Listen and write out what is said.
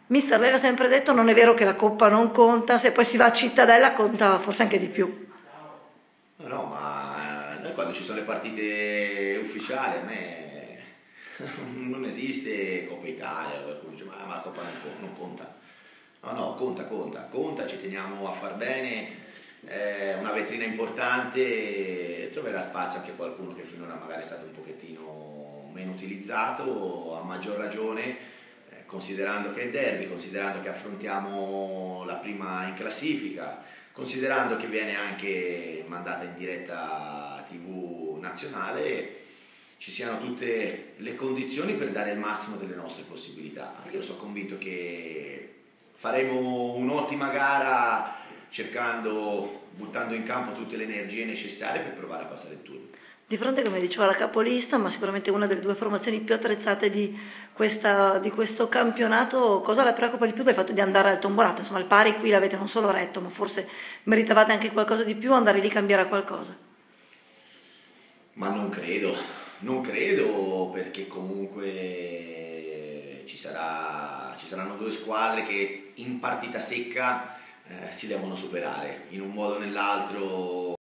Mister, lei l'ha sempre detto, non è vero che la Coppa non conta, se poi si va a Cittadella conta forse anche di più. No, no, ma noi quando ci sono le partite ufficiali, a me non esiste Coppa Italia, qualcuno dice ma la Coppa non conta. No, no, conta, ci teniamo a far bene, è una vetrina importante, troverà spazio anche qualcuno che finora magari è stato un pochettino meno utilizzato, a maggior ragione, considerando che è derby, considerando che affrontiamo la prima in classifica, considerando che viene anche mandata in diretta TV nazionale, ci siano tutte le condizioni per dare il massimo delle nostre possibilità. Io sono convinto che faremo un'ottima gara buttando in campo tutte le energie necessarie per provare a passare il turno. Di fronte, come diceva, la capolista, ma sicuramente una delle due formazioni più attrezzate di questo campionato, cosa la preoccupa di più del fatto di andare al Tomborato? Insomma, il pari qui l'avete non solo retto, ma forse meritavate anche qualcosa di più, andare lì cambierà qualcosa? Ma non credo perché comunque ci saranno due squadre che in partita secca si devono superare, in un modo o nell'altro.